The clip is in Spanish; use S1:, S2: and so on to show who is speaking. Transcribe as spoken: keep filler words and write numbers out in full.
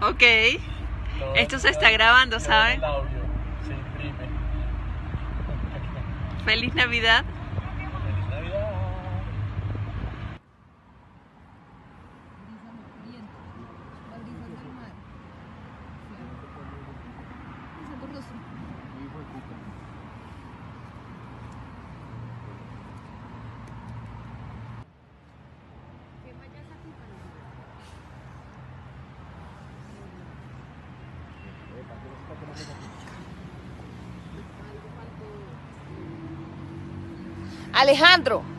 S1: Ok.
S2: Todo
S1: Esto se está grabando,
S2: todo
S1: ¿saben?
S2: el audio se imprime.
S1: Feliz Navidad.
S2: Feliz Navidad.
S3: Alejandro.